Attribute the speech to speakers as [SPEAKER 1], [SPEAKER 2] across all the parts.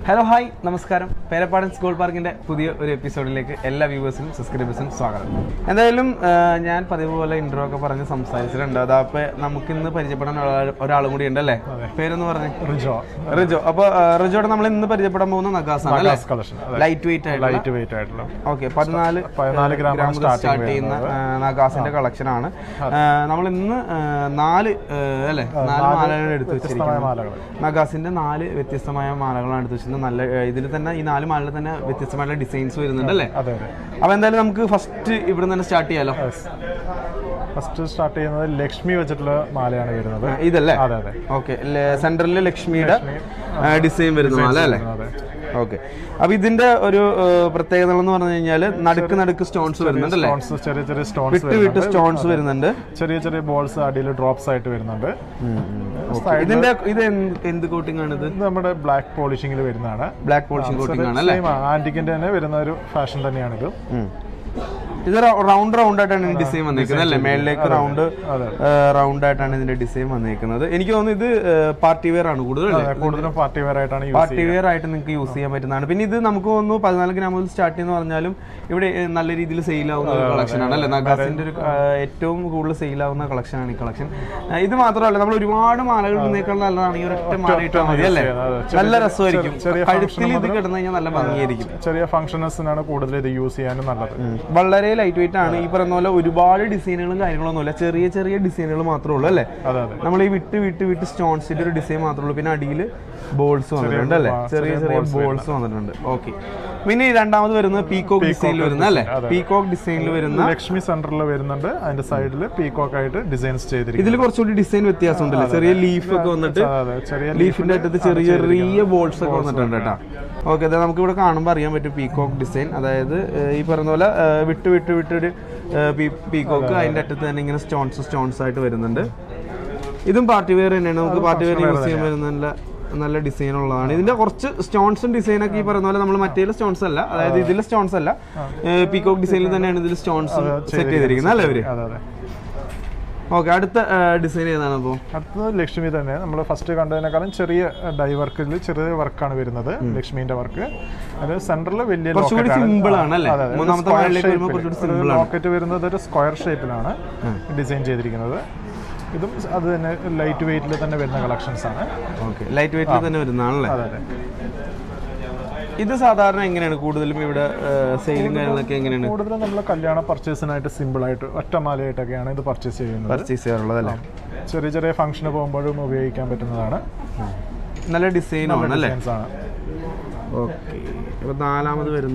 [SPEAKER 1] Hello, hi, Namaskaram. Pereppadansgoldpark in the episode like Ella viewers and subscribers and Swaga. And the Ilum Yan Padivola in Droga some size and Dadape Namukin the Peripadan or Alamudi and Dele. Rijo. Rijo Namalin the Peripadamona Nagas Collection. Lightweight. Okay, Payyannur starting Nagas Collection. Namalin Nali Nagas in the Nali with Samaya Maragan. ഇതിൽ തന്നെ ഈ നാല് മാലയിൽ തന്നെ വ്യത്യസ്തമായ designs വരുന്നുണ്ട് അല്ലേ? അപ്പോൾ എന്തായാലും നമുക്ക് ഫസ്റ്റ് ഇവിടെ നിന്ന് സ്റ്റാർട്ട് ചെയ്യാലോ.
[SPEAKER 2] ഫസ്റ്റ് സ്റ്റാർട്ട് ചെയ്യുന്നത് ലക്ഷ്മി വെച്ചിട്ടുള്ള മാലയാണ് വരുന്നത്.
[SPEAKER 1] ഇതല്ലേ? അതെ അതെ. ഓക്കേ. സെന്ററിൽ ലക്ഷ്മിയുടെ ഡിസൈൻ വരുന്ന മാല അല്ലേ? ഓക്കേ. അപ്പോൾ ഇതിന്റെ ഒരു പ്രത്യേകത എന്ന് പറഞ്ഞു കഴിഞ്ഞാൽ നടുക്ക് സ്റ്റോൺസ് വരുന്നുണ്ട് അല്ലേ?
[SPEAKER 2] ചെറിയ ചെറിയ സ്റ്റോൺസ്
[SPEAKER 1] വിട്ട് സ്റ്റോൺസ് വരുന്നുണ്ട്.
[SPEAKER 2] ചെറിയ ചെറിയ ബോൾസ് അടിയിൽ ഡ്രോപ്സ് ആയിട്ട് വരുന്നുണ്ട്.
[SPEAKER 1] ഇതിന്റെ ഇത് എന്ത് കോട്ടിംഗ് ആണ് ഇത്?
[SPEAKER 2] നമ്മുടെ ബ്ലാക്ക് പോളിഷിംഗിൽ വരുന്നതാണ്.
[SPEAKER 1] ബ്ലാക്ക് പോളിഷിംഗ് കോട്ടിംഗ് ആണ് അല്ലേ?
[SPEAKER 2] ആന്റിക്കിന്റെ തന്നെ വരുന്ന ഒരു ഫാഷൻ തന്നെയാണ് ഇത്.
[SPEAKER 1] ഇത് റൗണ്ട് ആയിട്ടാണ് ഡിസൈൻ വന്നിരിക്കുന്നത് അല്ലേ? മേളിലേക്ക് റൗണ്ട് ആയിട്ടാണ് ഇതിന്റെ ഡിസൈൻ വന്നിരിക്കുന്നത്. എനിക്ക് തോന്നുന്നു ഇത് പാർട്ടി വെയർ ആണ്
[SPEAKER 2] കൂടുതലും പാർട്ടി വെയർ ആയിട്ടാണ്
[SPEAKER 1] പാർട്ടി വെയർ ആയിട്ട് നിങ്ങൾക്ക് യൂസ് ചെയ്യാൻ പറ്റുന്നതാണ്. പിന്നെ ഇത് നമുക്ക് തോന്നുന്നു 14 ഗ്രാം മുതൽ സ്റ്റാർട്ട് ചെയ്യുന്ന പറഞ്ഞാലും ഇവിടെ നല്ല രീതിയിൽ സെയിൽ ആവുന്ന ഒരു കളക്ഷൻ ആണ് അല്ലേ? നഗാസിന്റെ ഒരു ഏറ്റവും കൂടുതൽ സെയിൽ ആവുന്ന കളക്ഷൻ ആണ് ഈ കളക്ഷൻ. ഇത് മാത്രമല്ല നമ്മൾ ഒരുപാട് മാലകൾ ഇടുന്നേക്കാൾ നല്ലതാണ് ഈ ഒരൊറ്റ മാല ഇട്ടാൽ മതി അല്ലേ? നല്ല രസമായിരിക്കും. കഴുത്തിൽ ഇത് കിടന്നു കഴിഞ്ഞാൽ നല്ല ഭംഗിയായിരിക്കും.
[SPEAKER 2] ചെറിയ ഫംഗ്ഷൻസിനാണ് കൂടുതൽ ഇത് യൂസ് ചെയ്യാനും നല്ലത്.
[SPEAKER 1] വളരെ ലൈറ്റ് വെയിറ്റ് ആണ്. ഈ പറയുന്ന പോലെ ഒരുപാട് ഡിസൈനുകളും കാര്യങ്ങളൊന്നുമില്ല. ചെറിയ ഡിസൈനുകൾ മാത്രമേ ഉള്ളൂ അല്ലേ? നമ്മൾ ഈ വിട്ട് സ്റ്റോൺസിന്റെ ഒരു ഡിസൈൻ മാത്രമേ ഉള്ളൂ. പിന്നെ അടിയിൽ ബോൾസ് വന്നിട്ടുണ്ട് അല്ലേ? ചെറിയ ബോൾസ് വന്നിട്ടുണ്ട്. ഓക്കെ. പിന്നെ രണ്ടാമത് വരുന്നത് പീകോക്ക് ഡിസൈനിൽ വരുന്ന അല്ലേ? പീകോക്ക് ഡിസൈനിൽ വരുന്ന
[SPEAKER 2] ലക്ഷ്മി സെന്ററിൽ വരുന്നുണ്ട്. അതിന്റെ സൈഡിൽ പീകോക്ക് ആയിട്ട് ഡിസൈൻസ് ചെയ്തിരിക്കും.
[SPEAKER 1] ഇതിൽ കുറച്ചുകൂടി ഡിസൈൻ വ്യത്യാസം ഉണ്ടല്ലേ? ചെറിയ ലീഫ് ഒക്കെ വന്നിട്ട് ലീഫിന്റെ അറ്റത്ത് ചെറിയ ബോൾസ് ഒക്കെ വന്നിട്ടുണ്ട് കേട്ടോ. ഓക്കെ. അതായത് നമുക്ക് ഇവിടെ കാണുമ്പോൾ അറിയാൻ പറ്റും പീകോക്ക് ഡിസൈൻ. അതായത് ഈ പറയുന്ന പോലെ വിട്ടൊരു പീകോക്ക് അതിന്റെ അറ്റത്ത് തന്നെ ഇങ്ങനെ സ്റ്റോൺസ് ആയിട്ട് വരുന്നുണ്ട്. ഇതും പാർട്ടി വെയർ തന്നെയാണ്. നമുക്ക് പാർട്ടി വെയർ യൂസ് ചെയ്യാൻ വരുന്ന നല്ല ഡിസൈൻ ഉള്ളതാണ്. ഇതിന്റെ കുറച്ച് സ്റ്റോൺസും ഡിസൈനൊക്കെ ഈ പറയുന്ന പോലെ നമ്മൾ മറ്റേ സ്റ്റോൺസ് അല്ല, അതായത് ഇതിലെ സ്റ്റോൺസ് അല്ല, പീകോക്ക് ഡിസൈനിൽ തന്നെയാണ് ഇതിൽ സ്റ്റോൺസ് സെറ്റ് ചെയ്തിരിക്കുന്നത് അല്ലേ അവര്? ഓക്കെ. അടുത്ത ഡിസൈൻ ഏതാണ്? അപ്പോൾ
[SPEAKER 2] അടുത്തത് ലക്ഷ്മി തന്നെ. നമ്മൾ ഫസ്റ്റ് കണ്ടതിനേക്കാളും ചെറിയ ഡൈ വർക്കിൽ ചെറിയ വർക്കാണ് വരുന്നത്. ലക്ഷ്മിന്റെ വർക്ക് അത് സെന്ററിൽ വലിയ
[SPEAKER 1] സിമ്പിൾ ആണ് അല്ലേ?
[SPEAKER 2] ലോക്കറ്റ് വരുന്നത് ഒരു സ്ക്വയർ ഷേപ്പിലാണ് ഡിസൈൻ ചെയ്തിരിക്കുന്നത്. ഇതും അത് തന്നെ ലൈറ്റ് വെയിറ്റിൽ തന്നെ വരുന്ന കളക്ഷൻസ് ആണ്.
[SPEAKER 1] ഓക്കെ. ലൈറ്റ് വെയിറ്റിൽ തന്നെ വരുന്നതാണല്ലേ?
[SPEAKER 2] അതെ.
[SPEAKER 1] ഇത് സാധാരണ എങ്ങനെയാണ് കൂടുതലും ഇവിടെ സെയിലും കാര്യങ്ങളൊക്കെ എങ്ങനെയാണ്?
[SPEAKER 2] കൂടുതലും നമ്മൾ കല്യാണ പർച്ചേസിനായിട്ട് സിമ്പിൾ ആയിട്ട് ഒറ്റമാലയായിട്ടൊക്കെയാണ് ഇത് പർച്ചേസ്
[SPEAKER 1] ചെയ്യാറുള്ളത്.
[SPEAKER 2] ചെറിയ ഫംഗ്ഷന് പോകുമ്പോഴും ഉപയോഗിക്കാൻ പറ്റുന്നതാണ്.
[SPEAKER 1] നല്ല ഡിസൈനാണ് അല്ലേ? ഓക്കെ. ഇപ്പൊ നാലാമത് വരുന്ന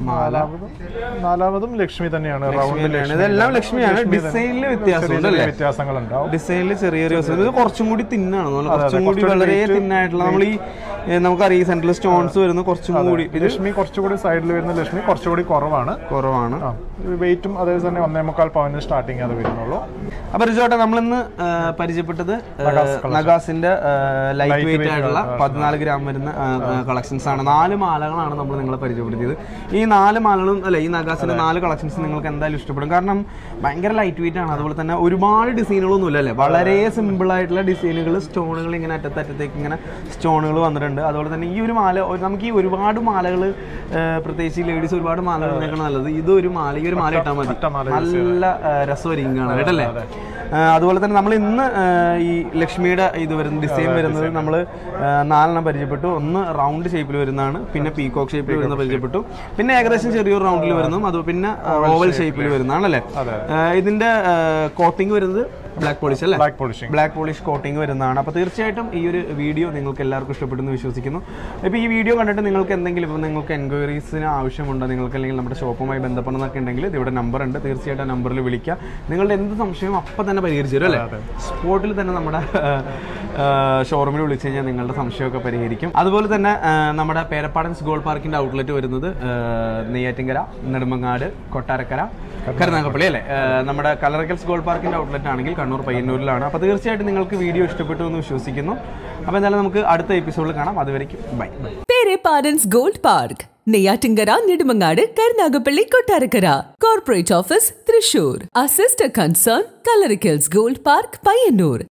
[SPEAKER 2] നാലാമതും ലക്ഷ്മി തന്നെയാണ്.
[SPEAKER 1] ഇതെല്ലാം ലക്ഷ്മിയാണ്. ഡിസൈനിൽ
[SPEAKER 2] വ്യത്യാസങ്ങളുണ്ടാവും.
[SPEAKER 1] ഡിസൈനിൽ ചെറിയ ഇത് കുറച്ചും കൂടി തിന്നാണ്. കുറച്ചും കൂടി വളരെ തിന്നായിട്ടുള്ള നമ്മൾ ഈ നമുക്കറിയാം സെന്ററിൽ സ്റ്റോൺസ് വരുന്ന കുറച്ചും കൂടി
[SPEAKER 2] ലക്ഷ്മി കുറച്ചുകൂടി സൈഡിൽ വരുന്ന ലക്ഷ്മി കുറച്ചുകൂടി കുറവാണ്. വെയിറ്റും അതേ തന്നെ 1.25 പവന് സ്റ്റാർട്ടിങ് അത് വരുന്നുള്ളൂ.
[SPEAKER 1] അപ്പൊ റിജോട്ടെ നമ്മളിന്ന് പരിചയപ്പെട്ടത് നഗാസിന്റെ ലൈറ്റ് വെയിറ്റ് ആയിട്ടുള്ള 14 ഗ്രാം വരുന്ന കളക്ഷൻസ് ആണ്. 4 മാലകളാണ് നമ്മൾ നിങ്ങളെ പരിചയപ്പെടുത്തിയത്. ഈ 4 മാലകളും അല്ലെ ഈ നഗാസിന്റെ 4 കളക്ഷൻസ് നിങ്ങൾക്ക് എന്തായാലും ഇഷ്ടപ്പെടും. കാരണം ഭയങ്കര ലൈറ്റ് വെയിറ്റ് ആണ്. അതുപോലെ തന്നെ ഒരുപാട് ഡിസൈനുകളൊന്നും ഇല്ല അല്ലേ? വളരെ സിമ്പിൾ ആയിട്ടുള്ള ഡിസൈനുകൾ, സ്റ്റോണുകൾ ഇങ്ങനെ അറ്റത്തേക്ക് ഇങ്ങനെ സ്റ്റോണുകൾ വന്നിട്ടുണ്ട്. അതുപോലെ തന്നെ ഈ ഒരു മാല നമുക്ക് ഈ ഒരുപാട് മാലകൾ പ്രത്യേകിച്ച് ലേഡീസ് ഒരുപാട് മാലകളൊക്കെ നല്ലത് ഈ ഒരു മാല ഇട്ടാൽ മതി. നല്ല രസമായിരിക്കും കാണാൻ കേട്ടല്ലേ? അതുപോലെ തന്നെ നമ്മൾ ഇന്ന് ഈ ലക്ഷ്മിയുടെ ഇത് വരുന്ന ഡിസൈൻ വരുന്നത് നമ്മൾ 4 പരിചയപ്പെട്ടു. ഒന്ന് റൗണ്ട് ഷേപ്പിൽ വരുന്നതാണ്, പിന്നെ പീകോക്ക് ഷേപ്പിൽ വരുന്ന പരിചയപ്പെട്ടു, പിന്നെ ഏകദേശം ചെറിയൊരു റൗണ്ടിൽ വരുന്നതും, അത് പിന്നെ ഓവൽ ഷേപ്പിൽ വരുന്നതാണല്ലേ? ഇതിന്റെ കോട്ടിംഗ് വരുന്നത് ബ്ലാക്ക് പോളിഷ് അല്ലേ? ബ്ലാക്ക് പോളിഷ് കോട്ടിംഗ് വരുന്നതാണ്. അപ്പോൾ തീർച്ചയായിട്ടും ഈ ഒരു വീഡിയോ നിങ്ങൾക്ക് എല്ലാവർക്കും ഇഷ്ടപ്പെടുന്നു വിശ്വസിക്കുന്നു. ഇപ്പോൾ ഈ വീഡിയോ കണ്ടിട്ട് നിങ്ങൾക്ക് എന്തെങ്കിലും ഇപ്പോൾ നിങ്ങൾക്ക് എൻക്വയറീസിന് ആവശ്യമുണ്ടോ, നിങ്ങൾക്ക് അല്ലെങ്കിൽ നമ്മുടെ ഷോപ്പുമായി ബന്ധപ്പെടണമെന്നൊക്കെ ഉണ്ടെങ്കിൽ ഇവിടെ നമ്പർ ഉണ്ട്. തീർച്ചയായിട്ടും ആ നമ്പറിൽ വിളിക്കുക. നിങ്ങളുടെ എന്ത് സംശയവും അപ്പം തന്നെ പരിഹരിച്ചു തരും അല്ലേ? സ്പോട്ടിൽ തന്നെ നമ്മുടെ ഷോറൂമിൽ വിളിച്ചു കഴിഞ്ഞാൽ നിങ്ങളുടെ സംശയമൊക്കെ പരിഹരിക്കും. അതുപോലെ തന്നെ നമ്മുടെ പേരപ്പാടൻസ് ഗോൾഡ് പാർക്കിന്റെ ഔട്ട്ലെറ്റ് വരുന്നത് നെയ്യാറ്റിങ്കര, നെടുമങ്ങാട്, കൊട്ടാരക്കര, കരുനാഗപ്പള്ളി അല്ലേ? നമ്മുടെ കല്ലറക്കൽസ് ഗോൾഡ് പാർക്കിന്റെ ഔട്ട്ലെറ്റ് ആണെങ്കിൽ കണ്ണൂർ പയ്യന്നൂരിലാണ്. അപ്പോൾ തീർച്ചയായിട്ടും നിങ്ങൾക്ക് വീഡിയോ ഇഷ്ടപ്പെട്ടു എന്ന് വിശ്വസിക്കുന്നു. അപ്പോൾ എന്തായാലും നമുക്ക് അടുത്ത എപ്പിസോഡിൽ കാണാം. അതുവരെയ്ക്കും bye.
[SPEAKER 3] Perepadans gold park, Neyyattinkara, Nedumangad, Karunagappally, Kottarakkara. Corporate office Thrissur. Assistant concern Kallarakkals gold park, Payyanur.